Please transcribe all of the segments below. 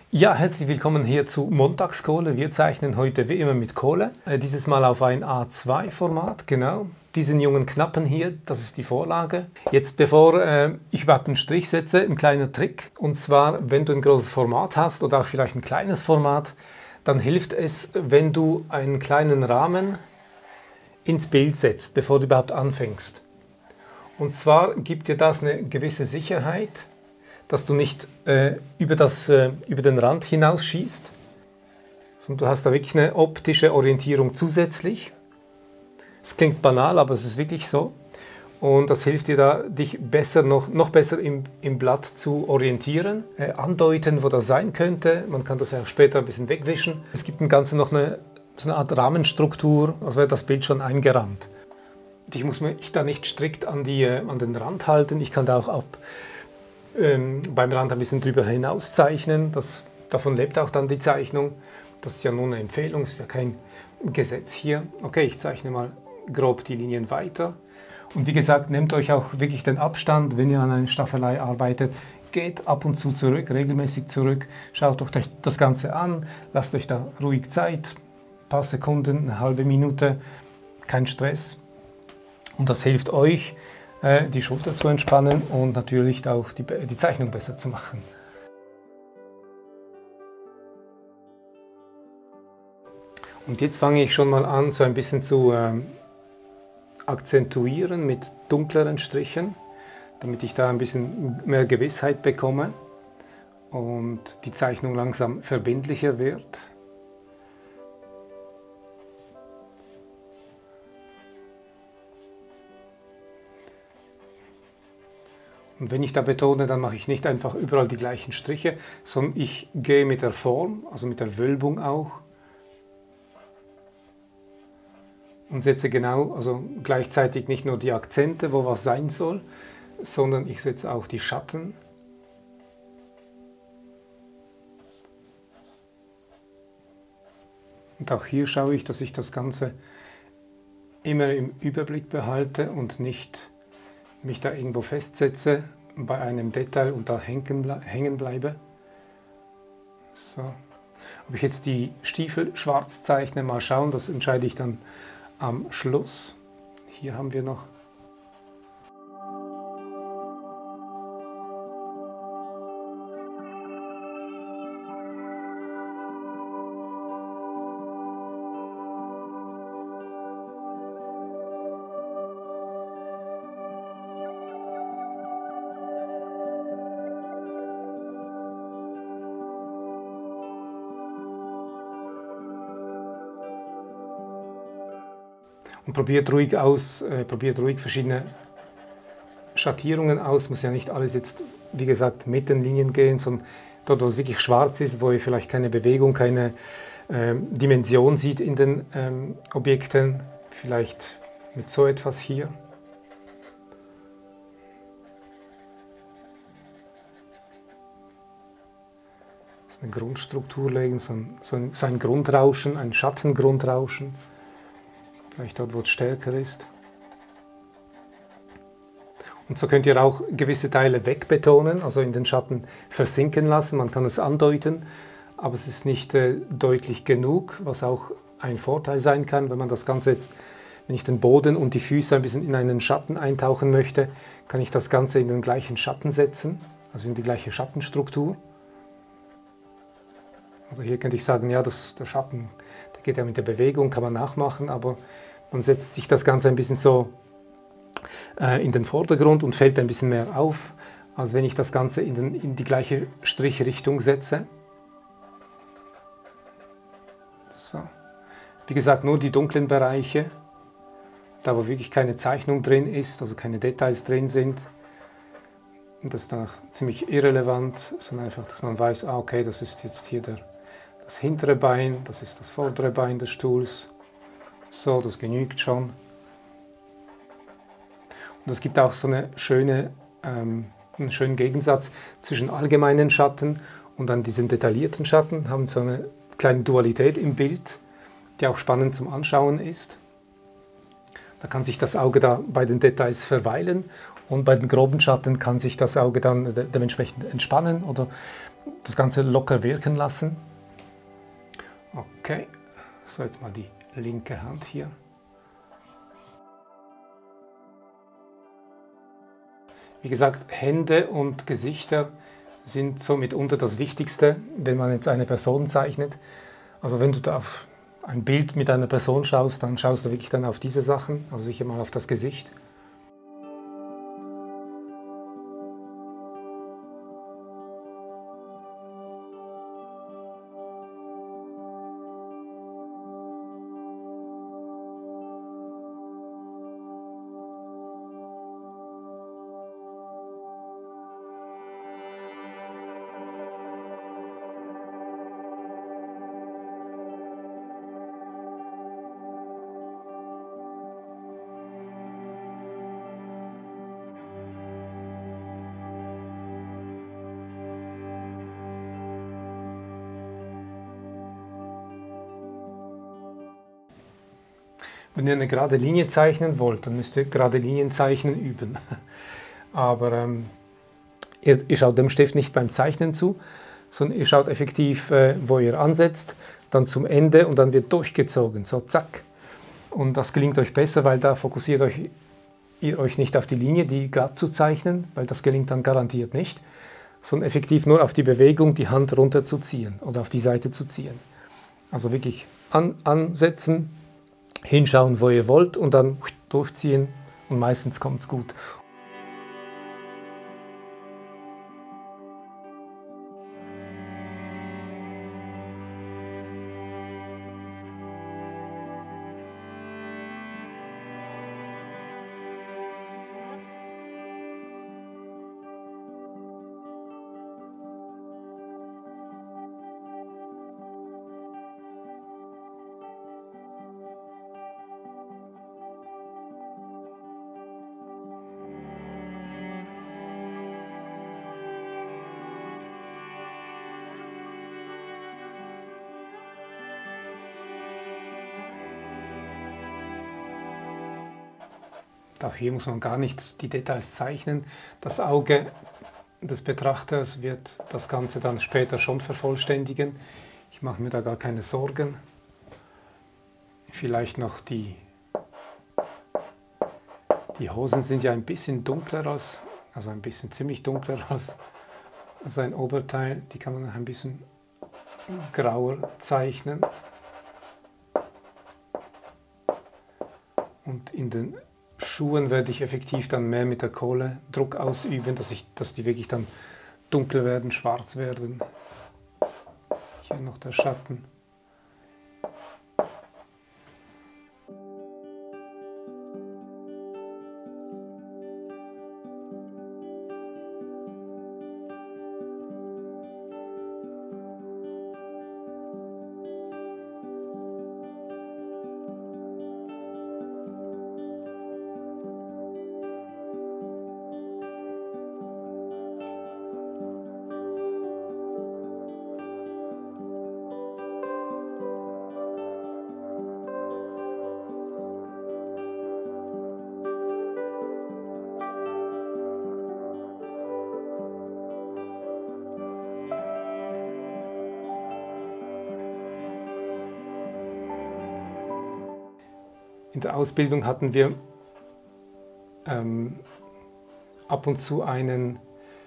Ja, herzlich willkommen hier zu Montagskohle. Wir zeichnen heute wie immer mit Kohle. Dieses Mal auf ein A2-Format, genau. Diesen jungen Knappen hier, das ist die Vorlage. Jetzt, bevor ich überhaupt einen Strich setze, ein kleiner Trick. Und zwar, wenn du ein großes Format hast oder auch vielleicht ein kleines Format, dann hilft es, wenn du einen kleinen Rahmen ins Bild setzt, bevor du überhaupt anfängst. Und zwar gibt dir das eine gewisse Sicherheit, dass du nicht über den Rand hinausschießt, sondern du hast da wirklich eine optische Orientierung zusätzlich. Es klingt banal, aber es ist wirklich so. Und das hilft dir da, dich noch besser im Blatt zu orientieren, andeuten, wo das sein könnte. Man kann das ja auch später ein bisschen wegwischen. Es gibt im Ganzen noch so eine Art Rahmenstruktur, als wäre das Bild schon eingerahmt. Ich muss mich da nicht strikt an den Rand halten. Ich kann da auch beim Rand ein bisschen drüber hinaus zeichnen. Davon lebt auch dann die Zeichnung. Das ist ja nur eine Empfehlung, ist ja kein Gesetz hier. Okay, ich zeichne mal grob die Linien weiter. Und wie gesagt, nehmt euch auch wirklich den Abstand, wenn ihr an einer Staffelei arbeitet. Geht ab und zu zurück, regelmäßig zurück. Schaut euch das Ganze an, lasst euch da ruhig Zeit. Ein paar Sekunden, eine halbe Minute, kein Stress. Und das hilft euch, die Schulter zu entspannen und natürlich auch die Zeichnung besser zu machen. Und jetzt fange ich schon mal an, so ein bisschen zu akzentuieren mit dunkleren Strichen, damit ich da ein bisschen mehr Gewissheit bekomme und die Zeichnung langsam verbindlicher wird. Und wenn ich da betone, dann mache ich nicht einfach überall die gleichen Striche, sondern ich gehe mit der Form, also mit der Wölbung auch, und setze genau, also gleichzeitig nicht nur die Akzente, wo was sein soll, sondern ich setze auch die Schatten. Und auch hier schaue ich, dass ich das Ganze immer im Überblick behalte und nicht mich da irgendwo festsetze bei einem Detail und da hängen bleibe. So. Ob ich jetzt die Stiefel schwarz zeichne, mal schauen, das entscheide ich dann am Schluss. Hier haben wir noch und probiert ruhig verschiedene Schattierungen aus. Muss ja nicht alles jetzt, wie gesagt, mit den Linien gehen, sondern dort, wo es wirklich schwarz ist, wo ihr vielleicht keine Bewegung, keine Dimension sieht in den Objekten, vielleicht mit so etwas hier. Eine Grundstruktur legen, so ein Grundrauschen, ein Schattengrundrauschen. Vielleicht dort, wo es stärker ist. Und so könnt ihr auch gewisse Teile wegbetonen, also in den Schatten versinken lassen. Man kann es andeuten, aber es ist nicht deutlich genug, was auch ein Vorteil sein kann, wenn man das Ganze jetzt, wenn ich den Boden und die Füße ein bisschen in einen Schatten eintauchen möchte, kann ich das Ganze in den gleichen Schatten setzen, also in die gleiche Schattenstruktur. Oder hier könnte ich sagen, ja, der Schatten, der geht ja mit der Bewegung, kann man nachmachen, aber man setzt sich das Ganze ein bisschen so in den Vordergrund und fällt ein bisschen mehr auf, als wenn ich das Ganze in die gleiche Strichrichtung setze. So. Wie gesagt, nur die dunklen Bereiche, da wo wirklich keine Zeichnung drin ist, also keine Details drin sind. Und das ist dann ziemlich irrelevant, sondern einfach, dass man weiß, ah, okay, das ist jetzt hier das hintere Bein, das ist das vordere Bein des Stuhls. So, das genügt schon. Und es gibt auch so einen schönen Gegensatz zwischen allgemeinen Schatten und dann diesen detaillierten Schatten, haben so eine kleine Dualität im Bild, die auch spannend zum Anschauen ist. Da kann sich das Auge da bei den Details verweilen und bei den groben Schatten kann sich das Auge dann dementsprechend entspannen oder das Ganze locker wirken lassen. Okay, so jetzt mal die linke Hand hier. Wie gesagt, Hände und Gesichter sind so mitunter das Wichtigste, wenn man jetzt eine Person zeichnet. Also wenn du da auf ein Bild mit einer Person schaust, dann schaust du wirklich dann auf diese Sachen, also sicher mal auf das Gesicht. Wenn ihr eine gerade Linie zeichnen wollt, dann müsst ihr gerade Linien zeichnen üben. Aber ihr schaut dem Stift nicht beim Zeichnen zu, sondern ihr schaut effektiv, wo ihr ansetzt, dann zum Ende und dann wird durchgezogen, so zack. Und das gelingt euch besser, weil da fokussiert ihr euch nicht auf die Linie, die glatt zu zeichnen, weil das gelingt dann garantiert nicht, sondern effektiv nur auf die Bewegung, die Hand runterzuziehen oder auf die Seite zu ziehen. Also wirklich ansetzen, hinschauen, wo ihr wollt und dann durchziehen und meistens kommt es gut. Auch hier muss man gar nicht die Details zeichnen. Das Auge des Betrachters wird das Ganze dann später schon vervollständigen. Ich mache mir da gar keine Sorgen. Vielleicht noch die Hosen sind ja ein bisschen dunkler also ein bisschen ziemlich dunkler als sein Oberteil. Die kann man noch ein bisschen grauer zeichnen. Und in den Schuhen werde ich effektiv dann mehr mit der Kohle Druck ausüben, dass die wirklich dann dunkel werden, schwarz werden. Hier noch der Schatten. In der Ausbildung hatten wir ab und zu einen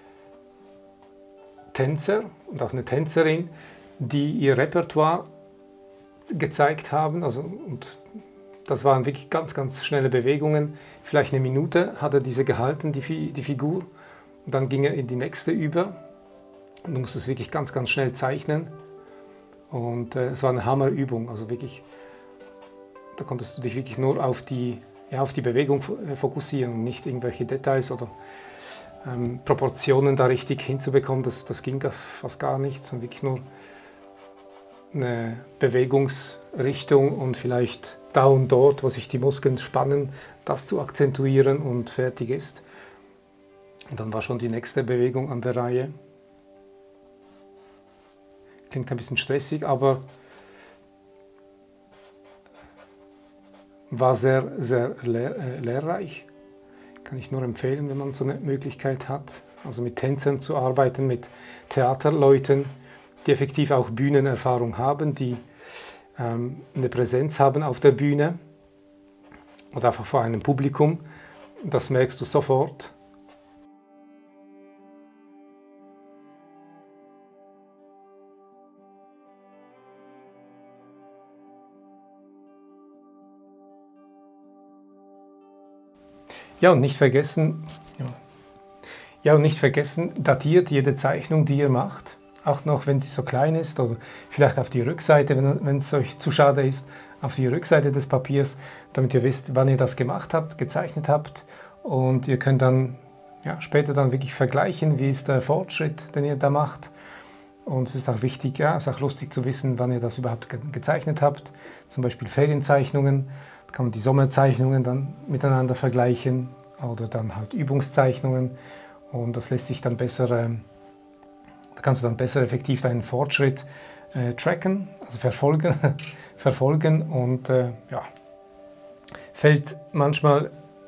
Tänzer und auch eine Tänzerin, die ihr Repertoire gezeigt haben. Und das waren wirklich ganz, ganz schnelle Bewegungen. Vielleicht eine Minute hat er diese gehalten, die Figur. Und dann ging er in die nächste über. Und du musstest wirklich ganz, ganz schnell zeichnen. Und es war eine Hammerübung, also wirklich. Da konntest du dich wirklich nur auf die Bewegung fokussieren und nicht irgendwelche Details oder Proportionen da richtig hinzubekommen. Das ging fast gar nicht, sondern wirklich nur eine Bewegungsrichtung und vielleicht da und dort, wo sich die Muskeln spannen, das zu akzentuieren und fertig ist. Und dann war schon die nächste Bewegung an der Reihe. Klingt ein bisschen stressig, aber war sehr, sehr lehrreich. Kann ich nur empfehlen, wenn man so eine Möglichkeit hat. also mit Tänzern zu arbeiten, mit Theaterleuten, die effektiv auch Bühnenerfahrung haben, die eine Präsenz haben auf der Bühne oder einfach vor einem Publikum. Das merkst du sofort. Ja, und nicht vergessen, datiert jede Zeichnung, die ihr macht, auch noch, wenn sie so klein ist, oder vielleicht auf die Rückseite, wenn es euch zu schade ist, auf die Rückseite des Papiers, damit ihr wisst, wann ihr das gemacht habt, gezeichnet habt, und ihr könnt dann später dann wirklich vergleichen, wie ist der Fortschritt, den ihr da macht. Und es ist auch wichtig, es ist auch lustig zu wissen, wann ihr das überhaupt gezeichnet habt, zum Beispiel Ferienzeichnungen. Kann man die Sommerzeichnungen dann miteinander vergleichen oder dann halt Übungszeichnungen, und das lässt sich dann besser, da kannst du dann besser effektiv deinen Fortschritt tracken, also verfolgen und fällt manchmal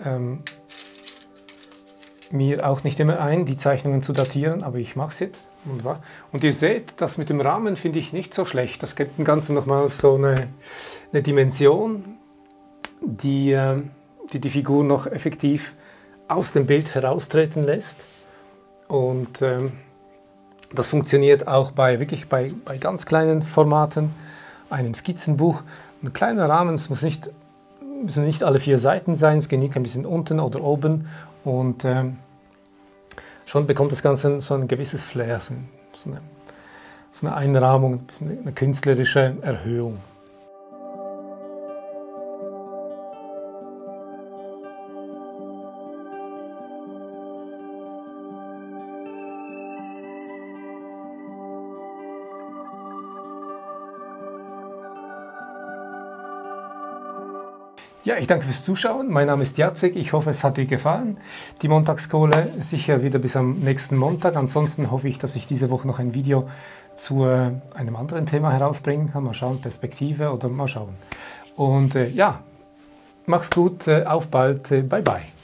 mir auch nicht immer ein, die Zeichnungen zu datieren, aber ich mache es jetzt. Wunderbar. Und ihr seht, das mit dem Rahmen finde ich nicht so schlecht, das gibt dem Ganzen nochmal so eine Dimension, die Figur noch effektiv aus dem Bild heraustreten lässt. Und das funktioniert auch wirklich bei ganz kleinen Formaten, einem Skizzenbuch. Ein kleiner Rahmen, es müssen nicht alle 4 Seiten sein, es genügt ein bisschen unten oder oben, und schon bekommt das Ganze so ein gewisses Flair, so eine Einrahmung, ein bisschen eine künstlerische Erhöhung. Ja, ich danke fürs Zuschauen. Mein Name ist Jacek. Ich hoffe, es hat dir gefallen. Die Montagskohle sicher wieder bis am nächsten Montag. Ansonsten hoffe ich, dass ich diese Woche noch ein Video zu einem anderen Thema herausbringen kann. Mal schauen, Perspektive oder mal schauen. Und mach's gut, auf bald, bye bye.